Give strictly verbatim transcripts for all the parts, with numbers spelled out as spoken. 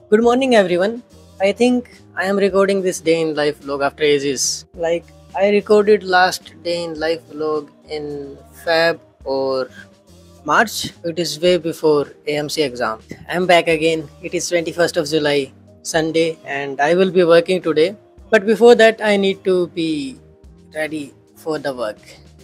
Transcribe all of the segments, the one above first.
Good morning, everyone. I think I am recording this day in life vlog after ages. Like, I recorded last day in life vlog in Feb or March. It is way before A M C exam. I'm back again. It is twenty-first of July, Sunday, and I will be working today. But before that, I need to be ready for the work.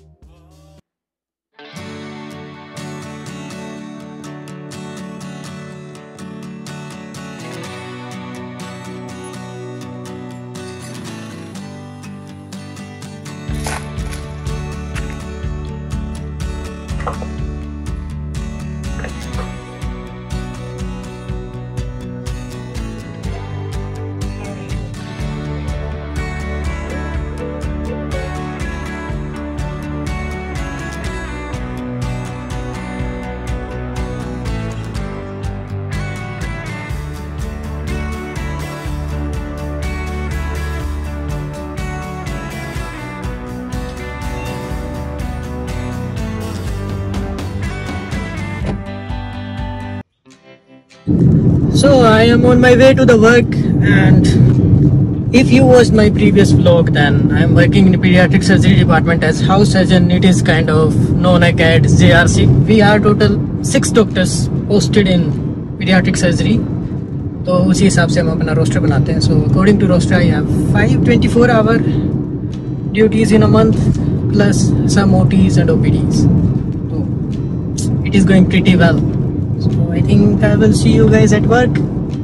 So I am on my way to the work, and if you watched my previous vlog, then I am working in the pediatric surgery department as house surgeon. It is kind of known like as J R C. We are total six doctors posted in pediatric surgery. तो उसी हिसाब से हम अपना roster बनाते हैं. So according to roster, I have five twenty-four hour duties in a month plus some O Ts and O P Ds. So it is going pretty well. So I think I will see you guys at work.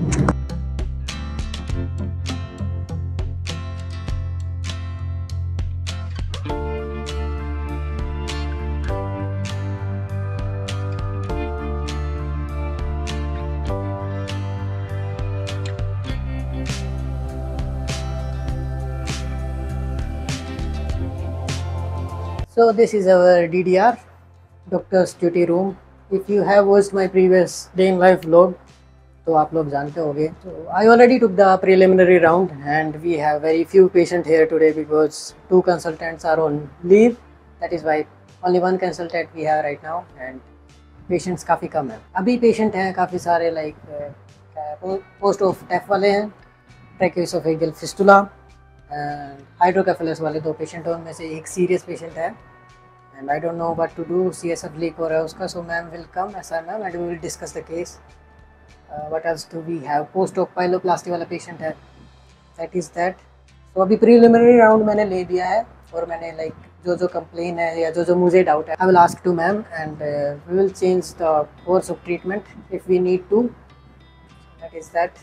So this is our D D R, Doctor's Duty Room. If you have watched my previous day in life vlog, तो आप लोग जानते होंगे. So I already took the preliminary round, and we have very few patients here today because two consultants are on leave. That is why only one consultant we have right now, and patients काफ़ी कम हैं. अभी patient हैं काफ़ी सारे, like post of T E F वाले हैं, tracheoesophageal fistula, and hydrocephalus वाले दो patient हैं. उनमें से एक serious patient है. And I don't know what to do. C S F leak हो रहा है उसका, so ma'am will come, S R ma'am, and we will discuss the case. Uh, what else do we have? Post-op pyeloplasty वाला patient है. That is that. So अभी preliminary round मैंने ले दिया है, और मैंने like जो जो complain है या जो जो मुझे doubt है, I will ask to ma'am, and uh, we will change the course of treatment if we need to. That is that.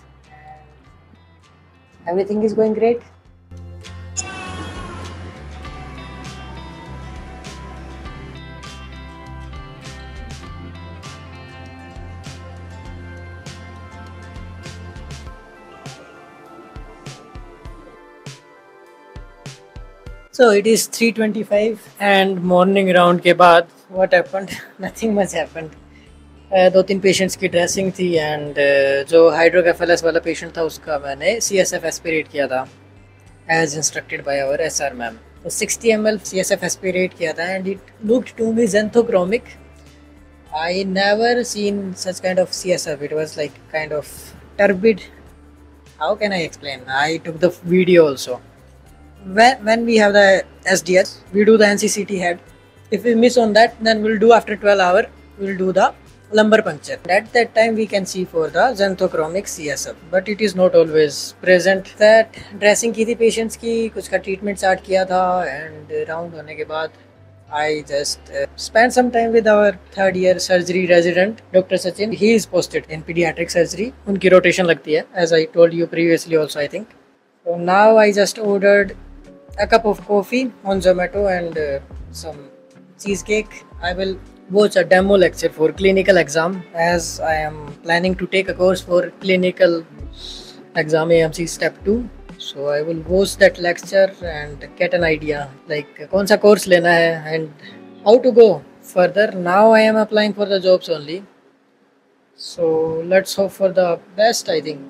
And everything is going great. So it is three twenty-five and morning round के बाद what happened? Nothing much happened. uh, दो तीन patients की dressing थी, and uh, जो hydrocephalus वाला patient था उसका मैंने C S F aspirate किया था as instructed by our S R ma'am. तो sixty milliliters C S F aspirate किया था, and it looked to me xanthochromic. I never seen such kind of C S F. It was like kind of turbid. How can I explain? I took the video also. When, when we have the S D S, we do the N C C T head. If we miss on that, then we'll do after twelve hour, we'll do the lumbar puncture. At that time, we can see for the xanthochromic C S F, but it is not always present. That dressing की थी patients की, कुछ का treatment start किया था, and round होने के बाद I just uh, spent some time with our third year surgery resident, Doctor Sachin. He is posted in pediatric surgery. उनकी rotation लगती है, as I told you previously also, I think. So now I just ordered a cup of coffee on Zomato and uh, some cheesecake. I will watch a demo lecture for clinical exam, as I am planning to take a course for clinical exam A M C step two. So I will watch that lecture and get an idea like कौन सा course लेना है and how to go further. Now I am applying for the jobs only. So let's hope for the best, I think.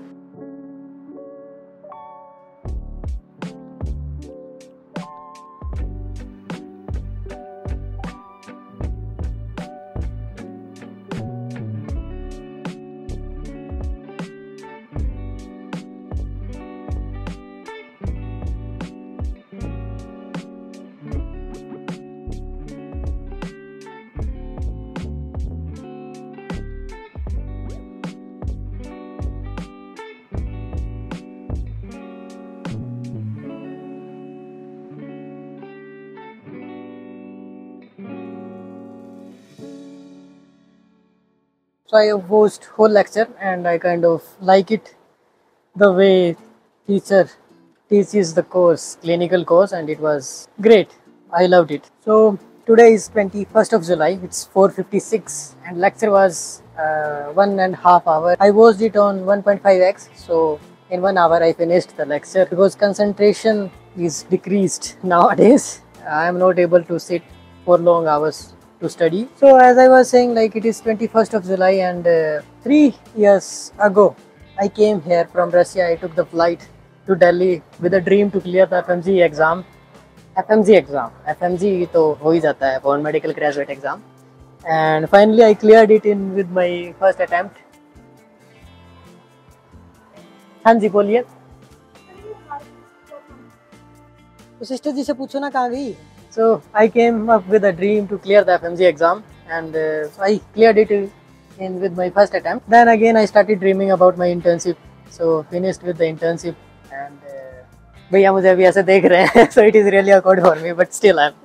So I watched whole lecture and I kind of like it, the way teacher teaches the course, clinical course, and it was great. I loved it. So today is twenty-first of July. It's four fifty-six and lecture was uh, one and a half hour. I watched it on one point five x. So in one hour I finished the lecture because concentration is decreased nowadays. I am not able to sit for long hours to study. So as I was saying, like, it is twenty-first of July and uh, three years ago I came here from Russia. I took the flight to Delhi with a dream to clear the F M G exam. F M G exam. F M G तो हो ही जाता है, Foreign Medical Graduate Exam. And finally I cleared it in with my first attempt. हाँ जी बोलिए. तो sister जी से पूछो ना कहाँ गई. So I came up with a dream to clear the F M G exam and uh, I cleared it in with my first attempt. Then again I started dreaming about my internship. So finished with the internship and uh, भैया मुझे अभी ऐसे देख रहे हैं. So it is really awkward for me, but still I'm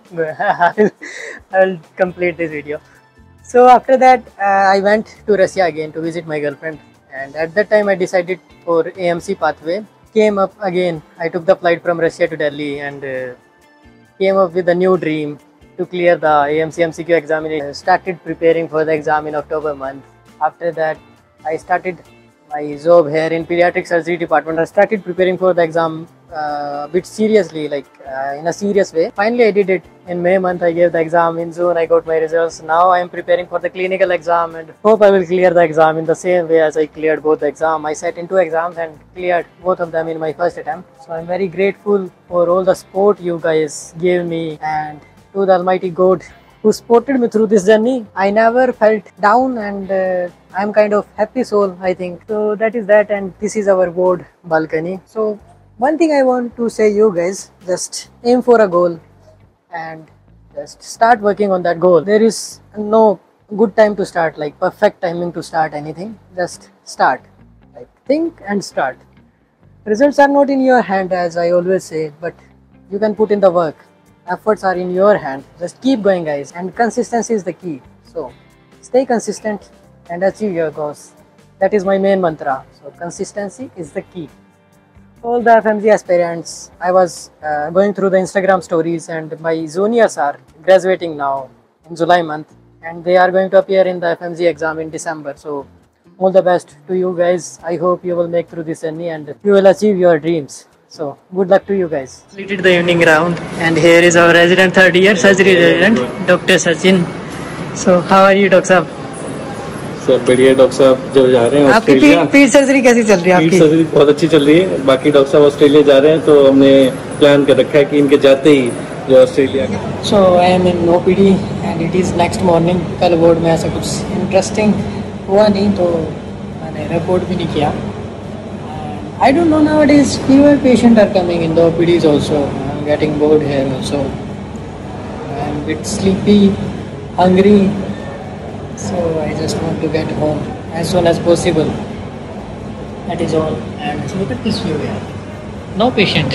I'll complete this video. So after that uh, I went to Russia again to visit my girlfriend, and at that time I decided for A M C pathway. Came up again. I took the flight from Russia to Delhi and uh, came up with a new dream to clear the A M C M C Q examination. Started preparing for the exam in October month. After that, I started my job here in pediatric surgery department. I started preparing for the exam uh, a bit seriously, like uh, in a serious way. Finally, I did it in May month. I gave the exam. In June, I got my results. Now I am preparing for the clinical exam and hope I will clear the exam in the same way as I cleared both the exam. I sat in two exams and cleared both of them in my first attempt. So I'm very grateful for all the support you guys gave me and to the Almighty God who supported me through this journey. I never felt down and uh, I'm kind of happy soul, I think. So that is that, and this is our board balcony. So one thing I want to say you guys, just aim for a goal and just start working on that goal. There is no good time to start, like perfect timing to start anything. Just start, like think and start. Results are not in your hand, as I always say, but you can put in the work. Efforts are in your hand. Just keep going, guys, and consistency is the key. So stay consistent and achieve your goals. That is my main mantra. So consistency is the key. All the F M G aspirants, I was uh, going through the Instagram stories, and my juniors are graduating now in July month, and they are going to appear in the F M G exam in December. So all the best to you guys. I hope you will make through this journey and you will achieve your dreams. So good luck to you guys. Completed the evening round, and here is our resident third year surgery resident, Doctor Sachin. So how are you, Doctor Saab? Sir बढ़िया. Doctor साहब जो जा रहे हैं आपकी पीठ surgery कैसी चल रही है? पीठ सर्जरी बहुत अच्छी चल रही है. बाकी डॉक्टर साहब ऑस्ट्रेलिया जा रहे हैं, तो हमने प्लान कर रखा है कि इनके जाते ही जो Australia. So I am in OPD and it is next morning. कल बोर्ड में ऐसा कुछ इंटरेस्टिंग हुआ नहीं, तो मैंने रिपोर्ट भी नहीं किया. I don't know, nowadays fewer patients are coming in the O P Ds also. I'm getting bored here also. I'm a bit sleepy, hungry, so I just want to get home as soon as possible. That is all. And look at this view here. No patient.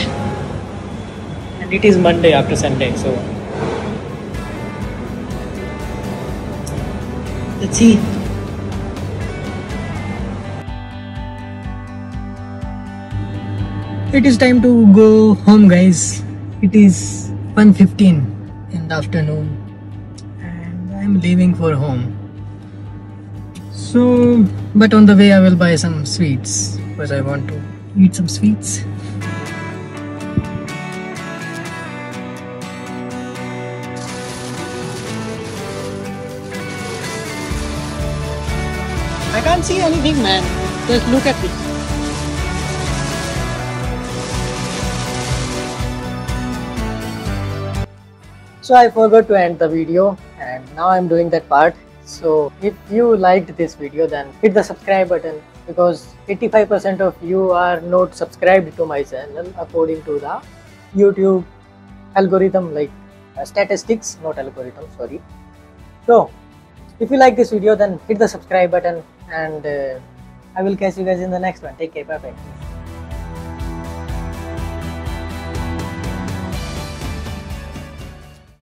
And it is Monday after Sunday, so let's see. It is time to go home, guys. It is one fifteen in the afternoon and I am leaving for home. So, but on the way I will buy some sweets because I want to eat some sweets. I can't see anything, man. Just look at this. So I forgot to end the video and now I'm doing that part. So if you liked this video, then hit the subscribe button, because eighty-five percent of you are not subscribed to my channel according to the YouTube algorithm, like uh, statistics, not algorithm, sorry. So if you like this video, then hit the subscribe button and uh, I will catch you guys in the next one. Take care, bye bye.